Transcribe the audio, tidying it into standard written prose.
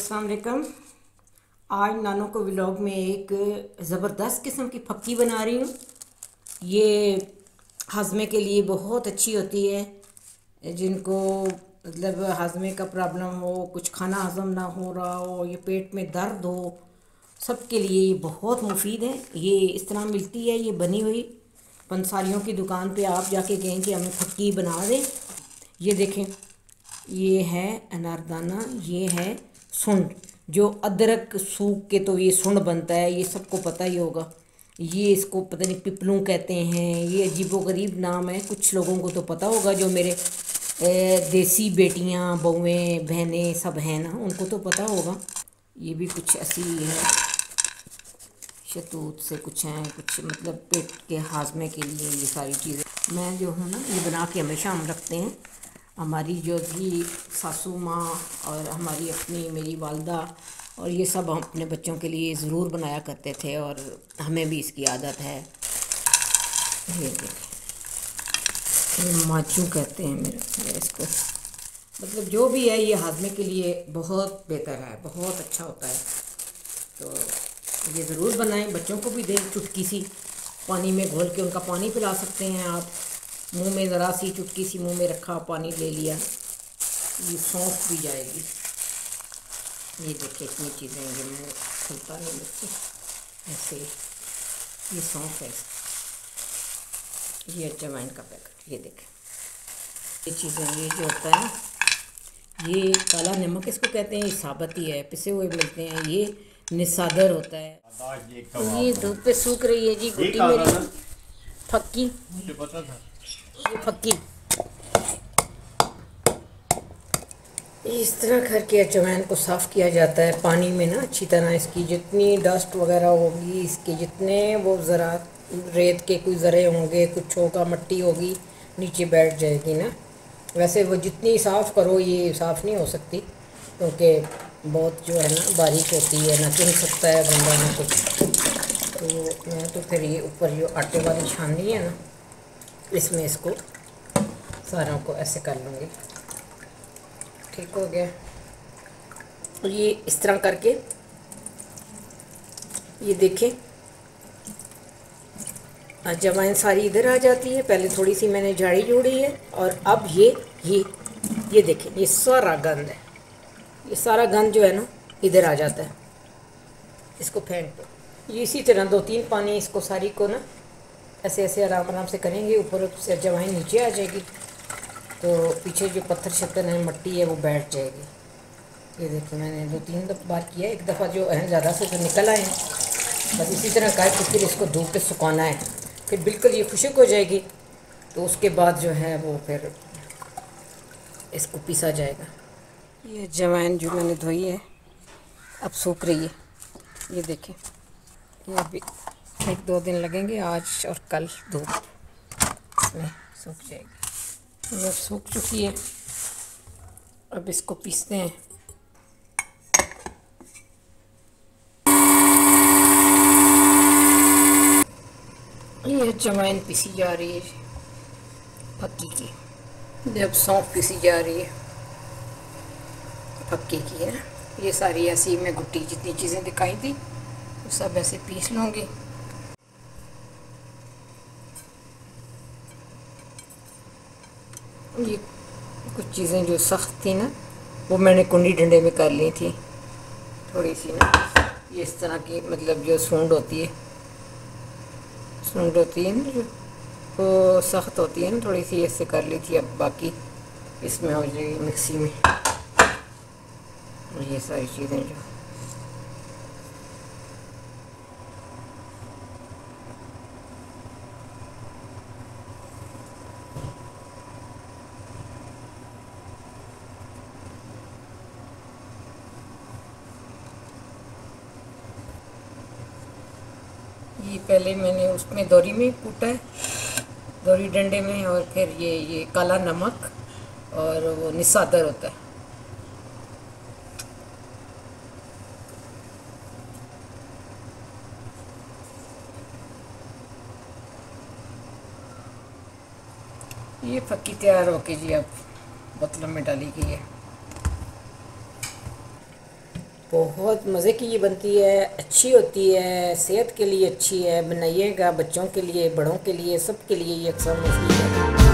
अस्सलाम वालेकुम। आज नानों को व्लॉग में एक ज़बरदस्त किस्म की फक्की बना रही हूँ। ये हज़मे के लिए बहुत अच्छी होती है। जिनको मतलब हज़मे का प्रॉब्लम हो, कुछ खाना हज़म ना हो रहा हो, या पेट में दर्द हो, सबके लिए ये बहुत मुफीद है। ये इस तरह मिलती है, ये बनी हुई पंसारियों की दुकान पे आप जाके कहें कि हमें फक्की बना दें। ये देखें, ये है अनारदाना, ये है सुंड। जो अदरक सूख के तो ये सुंड बनता है, ये सबको पता ही होगा। ये इसको पता नहीं पिपलू कहते हैं, ये अजीबोगरीब नाम है। कुछ लोगों को तो पता होगा, जो मेरे देसी बेटियां, बहुएं, बहनें सब हैं ना, उनको तो पता होगा। ये भी कुछ ऐसी है, शतूत से कुछ हैं, कुछ मतलब पेट के हाजमे के लिए ये सारी चीज़ें मैं जो हूँ ना, ये बना के हमेशा हम रखते हैं। हमारी जो भी सासू माँ और हमारी अपनी मेरी वालदा और ये सब हम अपने बच्चों के लिए ज़रूर बनाया करते थे, और हमें भी इसकी आदत है। ये देखें, माचू कहते हैं मेरे इसको। मतलब जो भी है, ये हाजमे के लिए बहुत बेहतर है, बहुत अच्छा होता है। तो ये ज़रूर बनाएं, बच्चों को भी दें। चुटकी सी पानी में घोल के उनका पानी पिला सकते हैं आप। मुंह में ज़रा सी चुटकी सी मुंह में रखा, पानी ले लिया, ये सौंफ भी जाएगी। ये देखिए इतनी चीज़ें हैं, मैं खुलता नहीं मुझसे ऐसे। ये सौंफ है, ये अजवाइन का पैकेट, ये देखें। ये चीज़ें, ये जो होता है, ये काला नमक इसको कहते हैं, ये साबत ही है, पिसे हुए मिलते हैं। ये निसादर होता है। ये धूप पे सूख रही है जी गुट्टी मेरी फक्की। ये फक्की इस तरह करके अजवाइन को साफ़ किया जाता है पानी में ना, अच्छी तरह। इसकी जितनी डस्ट वगैरह होगी, इसके जितने वो ज़रा रेत के कोई ज़रे होंगे, कुछ होगा, मिट्टी होगी, नीचे बैठ जाएगी ना। वैसे वो जितनी साफ़ करो, ये साफ़ नहीं हो सकती, क्योंकि बहुत जो है ना बारीक होती है, ना चुन सकता है बंदा ना कुछ। तो मैं तो फिर ये ऊपर जो आटे वाली छाननी है ना, इसमें इसको सारों को ऐसे कर लूँगी। ठीक हो गया। और ये इस तरह करके, ये देखें, अजवाइन सारी इधर आ जाती है। पहले थोड़ी सी मैंने झाड़ी जोड़ी है, और अब ये देखें, ये सारा गंद है, ये सारा गंद जो है ना इधर आ जाता है। इसको फेंक दो। ये इसी तरह 2-3 पानी इसको सारी को ना ऐसे ऐसे आराम आराम से करेंगे, ऊपर से अजवाइन नीचे आ जाएगी, तो पीछे जो पत्थर शत्थर है, मिट्टी है, वो बैठ जाएगी। ये देखिए, मैंने 2-3 बार किया। एक दफ़ा जो है ज़्यादा से तो निकल आए हैं। बस इसी तरह करके फिर इसको धूप पे सुखाना है, फिर बिल्कुल ये खुश्क हो जाएगी। तो उसके बाद जो है वो फिर इसको पीसा जाएगा। ये अजवाइन जो मैंने धोई है अब सूख रही है। ये देखें, ये अभी 1-2 दिन लगेंगे, आज और कल धूप में सूख जाएगी। ये सूख चुकी है, अब इसको पीसते हैं। ये अजवाइन पीसी जा रही है फक्की की, जब सौंफ पीसी जा रही है फक्की की है। ये सारी ऐसी मैं गुट्टी जितनी चीज़ें दिखाई थी वो सब ऐसे पीस लूँगी। ये कुछ चीज़ें जो सख्त थी ना, वो मैंने कुंडी डंडे में कर ली थी थोड़ी सी ना। ये इस तरह की, मतलब जो सूंड होती है ना, जो वो सख्त होती है ना, थोड़ी सी ऐसे कर ली थी। अब बाकी इसमें हो जाएगी मिक्सी में। ये सारी चीज़ें जो ये पहले मैंने उसमें दोरी में कूटा है, दोरी डंडे में, और फिर ये काला नमक और वो निसादर होता है। ये फक्की तैयार होके जी अब बोतलों में डाली गई है। बहुत मज़े की ये बनती है, अच्छी होती है, सेहत के लिए अच्छी है। बनाइएगा, बच्चों के लिए, बड़ों के लिए, सब के लिए ये अक्सर मुफीद है।